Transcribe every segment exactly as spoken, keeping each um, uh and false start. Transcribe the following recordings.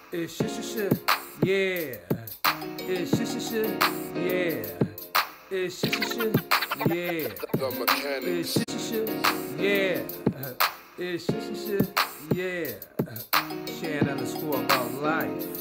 It's shit, shit, shit, yeah. It's shit, shit, shit, yeah. It's shit, shit, shit, yeah. The mechanics. It's shit, shit, shit, yeah. It's shit, shit, shit, yeah. Shan underscore about life.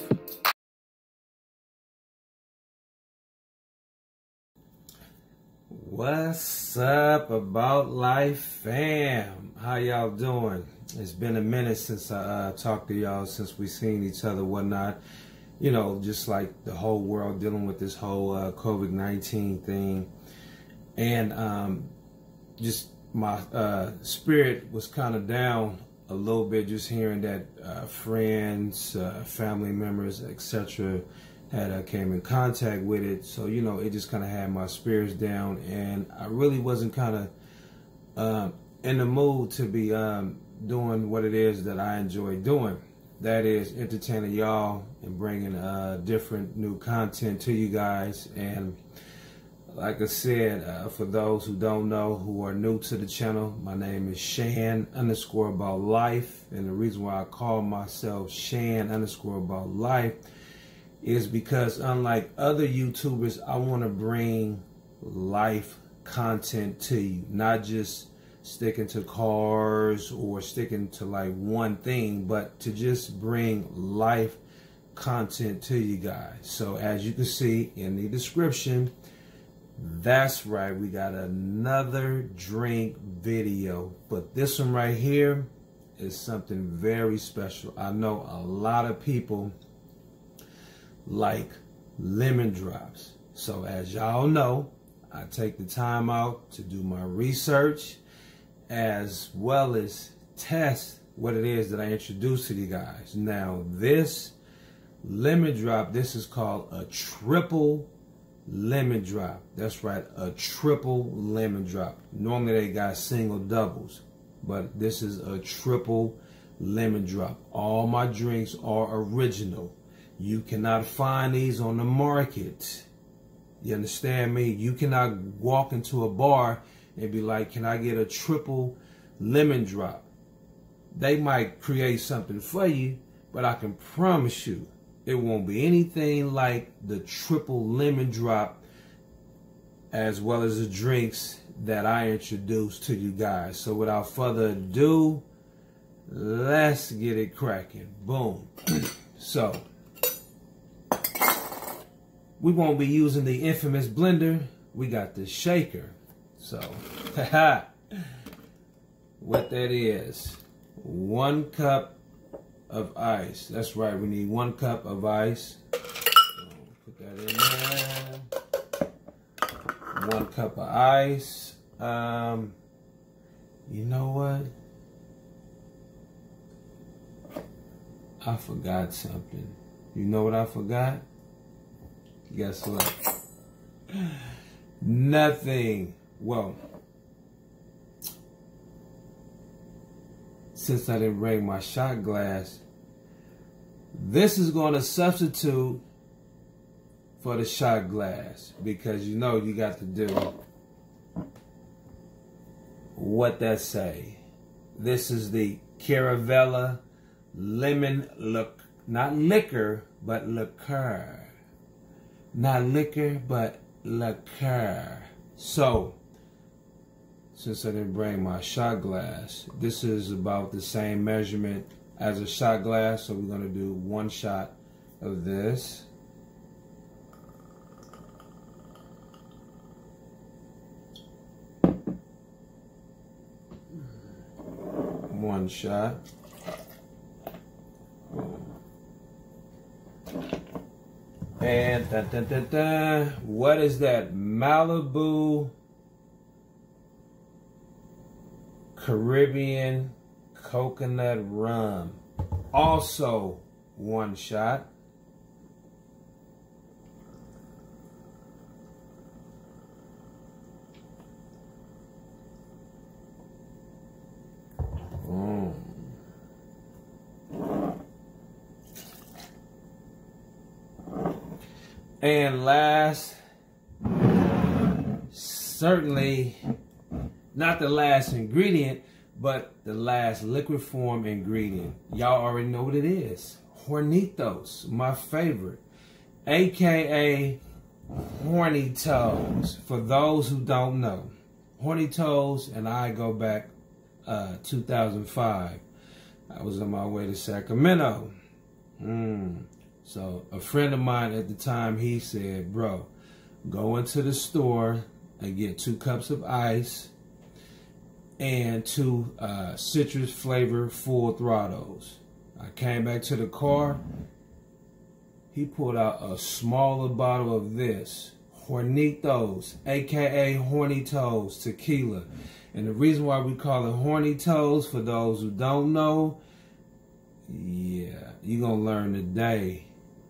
What's up, About Life fam? How y'all doing? It's been a minute since I uh, talked to y'all, since we seen each other, whatnot. You know, just like the whole world dealing with this whole uh, COVID nineteen thing. And um, just my uh, spirit was kind of down a little bit, just hearing that uh, friends, uh, family members, et cetera had uh, came in contact with it. So, you know, it just kind of had my spirits down, and I really wasn't kind of uh, in the mood to be um, doing what it is that I enjoy doing. That is entertaining y'all and bringing uh, different new content to you guys. And like I said, uh, for those who don't know, who are new to the channel, my name is Shan underscore about life. And the reason why I call myself Shan underscore about life is because, unlike other YouTubers, I want to bring life content to you, not just sticking to cars or sticking to like one thing, but to just bring life content to you guys. So as you can see in the description, that's right, we got another drink video, but this one right here is something very special. I know a lot of people like lemon drops. So as y'all know, I take the time out to do my research as well as test what it is that I introduce to you guys. Now this lemon drop, this is called a triple lemon drop. That's right, a triple lemon drop. Normally they got single doubles, but this is a triple lemon drop. All my drinks are original. You cannot find these on the market. You understand me? You cannot walk into a bar and be like, can I get a triple lemon drop? They might create something for you, but I can promise you it won't be anything like the triple lemon drop, as well as the drinks that I introduced to you guys. So without further ado, let's get it cracking. Boom. So we won't be using the infamous blender. We got the shaker. So, what that is, one cup of ice. That's right, we need one cup of ice. Put that in there. One cup of ice. Um, you know what? I forgot something. You know what I forgot? Guess what? Nothing. Well, since I didn't bring my shot glass, this is going to substitute for the shot glass, because you know you got to do what that say. This is the Caravella lemon look, not liquor, but liqueur. Not liquor, but liqueur. So, since I didn't bring my shot glass, this is about the same measurement as a shot glass. So we're going to do one shot of this. One shot. And da, da, da, da. What is that? Malibu Caribbean coconut rum. Also one shot. Mm. And last, certainly not the last ingredient, but the last liquid form ingredient. Y'all already know what it is. Hornitos, my favorite, A K A Horny Toes, for those who don't know. Horny Toes and I go back uh, two thousand five. I was on my way to Sacramento. Mm. So a friend of mine at the time, he said, bro, go into the store and get two cups of ice and two uh, citrus flavor full throttles. I came back to the car. He pulled out a smaller bottle of this, Hornitos, A K A Horny Toes Tequila. And the reason why we call it Horny Toes, for those who don't know, yeah, you're going to learn today.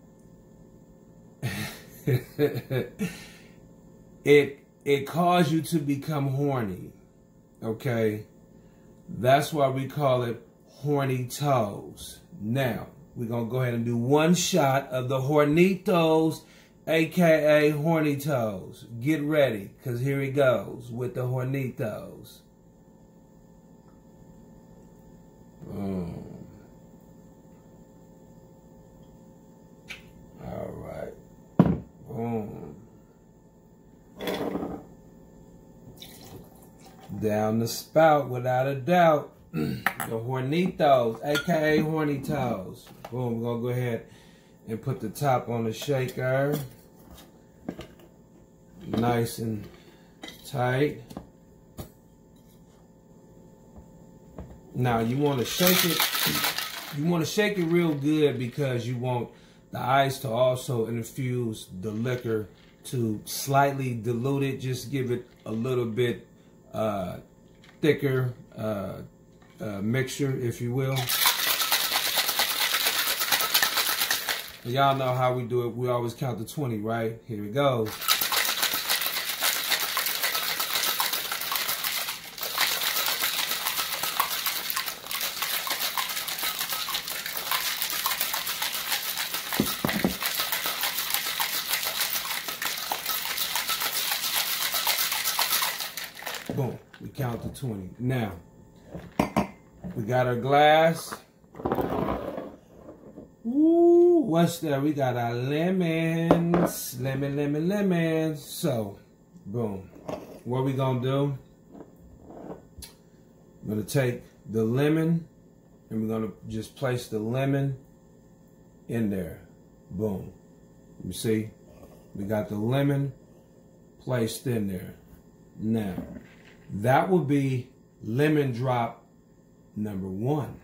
it it caused you to become horny, okay? That's why we call it Horny Toes. Now, we're going to go ahead and do one shot of the Hornitos, A K A Horny Toes. Get ready, because here he goes with the Hornitos. Boom. All right. Boom. Down the spout, without a doubt. The Hornitos, A K A Horny Toes. Boom. We're going to go ahead and put the top on the shaker. Nice and tight. Now you want to shake it. You want to shake it real good because you want the ice to also infuse the liquor to slightly dilute it. Just give it a little bit uh, thicker uh, uh, mixture, if you will. Y'all know how we do it. We always count to twenty, right? Here it goes. Boom. We count to twenty. Now, we got our glass. Ooh, what's that? We got our lemons. Lemon, lemon, lemons. So, boom. What we gonna do? I'm gonna take the lemon and we're gonna just place the lemon in there. Boom. You see? We got the lemon placed in there. Now, that will be lemon drop number one.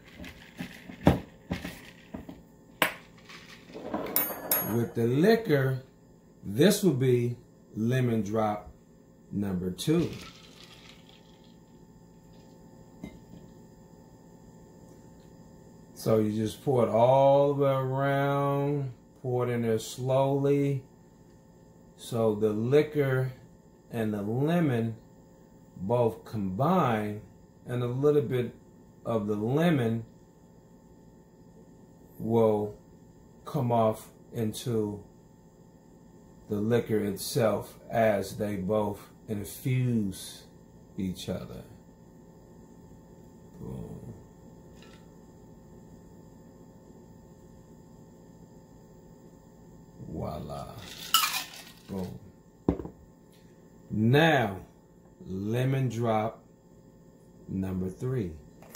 With the liquor, this will be lemon drop number two. So you just pour it all the way around, pour it in there slowly. So the liquor and the lemon both combine, and a little bit of the lemon will come off into the liquor itself as they both infuse each other. Boom. Voila. Boom. Now, lemon drop number three.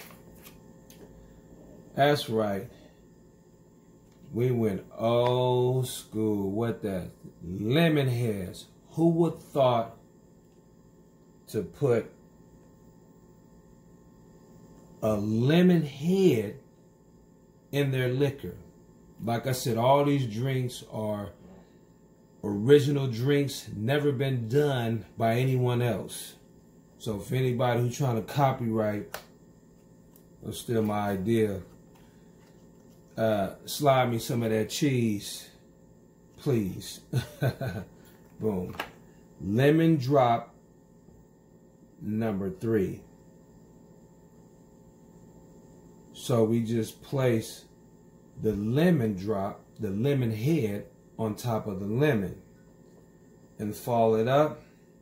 That's right. We went old school. What that? Lemon heads. Who would thought to put a lemon head in their liquor? Like I said, all these drinks are original drinks, never been done by anyone else. So if anybody who's trying to copyright or steal my idea, uh, slide me some of that cheese, please. Boom. Lemon drop number three. So we just place the lemon drop, the lemon head, on top of the lemon and follow it up.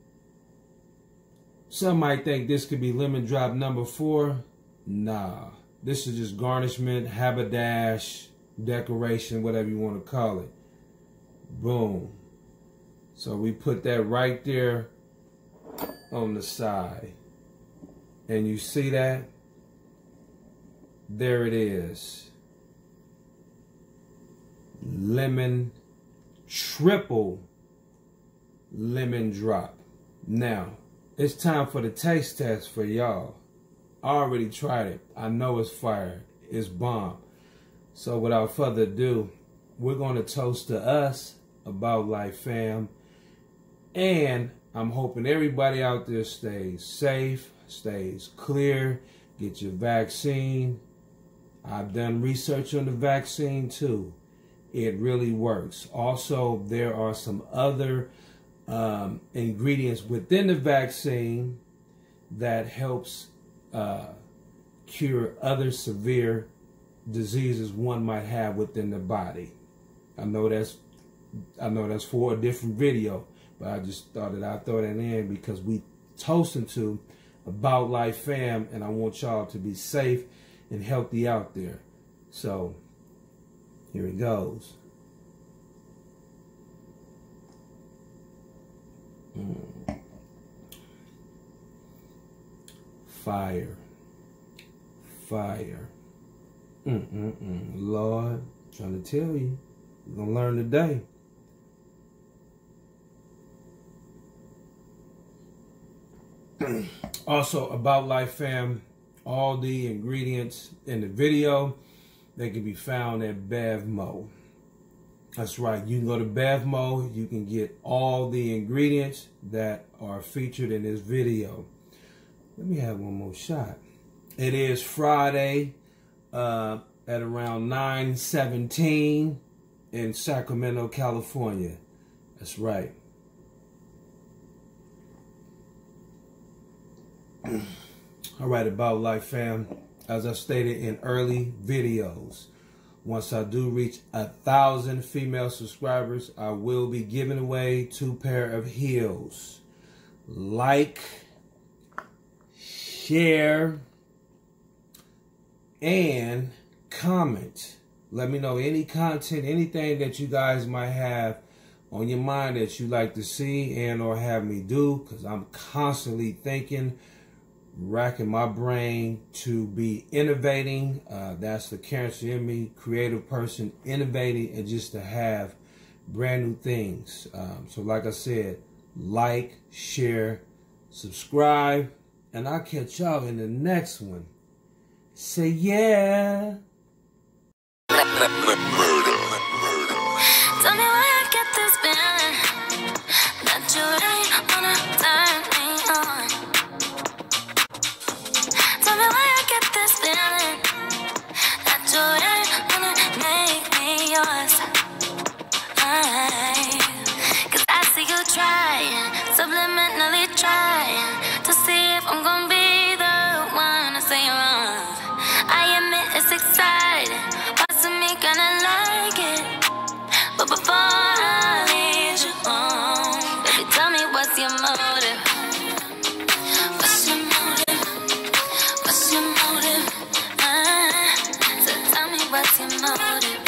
Some might think this could be lemon drop number four. Nah, this is just garnishment, haberdash, decoration, whatever you want to call it. Boom. So we put that right there on the side. And you see that? There it is. Lemon, triple lemon drop. Now, it's time for the taste test for y'all. I already tried it. I know it's fire. It's bomb. So without further ado, we're going to toast to us, About Life fam. And I'm hoping everybody out there stays safe, stays clear, get your vaccine. I've done research on the vaccine too. It really works. Also, there are some other um, ingredients within the vaccine that helps uh, cure other severe diseases one might have within the body. I know that's I know that's for a different video, but I just thought that I'd throw that in because we toasting to About Life fam, and I want y'all to be safe and healthy out there. So here it goes. Mm. Fire. Fire. Mm-mm-mm. Lord, I'm trying to tell you, you're going to learn today. Also, About Life fam, all the ingredients in the video, they can be found at Bevmo. That's right, you can go to Bevmo, you can get all the ingredients that are featured in this video. Let me have one more shot. It is Friday uh, at around nine seventeen in Sacramento, California. That's right. All right, About Life fam, as I stated in early videos, once I do reach a thousand female subscribers, I will be giving away two pair of heels. Like, share, and comment. Let me know any content, anything that you guys might have on your mind that you like to see and or have me do, because I'm constantly thinking, racking my brain to be innovating. Uh, that's the character in me, creative person, innovating, and just to have brand new things. Um, so like I said, like, share, subscribe, and I'll catch y'all in the next one. Say yeah. Tell me why I get this feeling that you ain't wanna turn me on. Tell me why I get this feeling that you ain't wanna make me yours. I, Cause I see you trying, subliminally trying to see if I'm gonna be the one to say you're wrong. I admit it's exciting, parts of me gonna like it, but before I lead you on, baby, tell me what's your motive? What's your motive? What's your motive? Uh, so tell me what's your motive?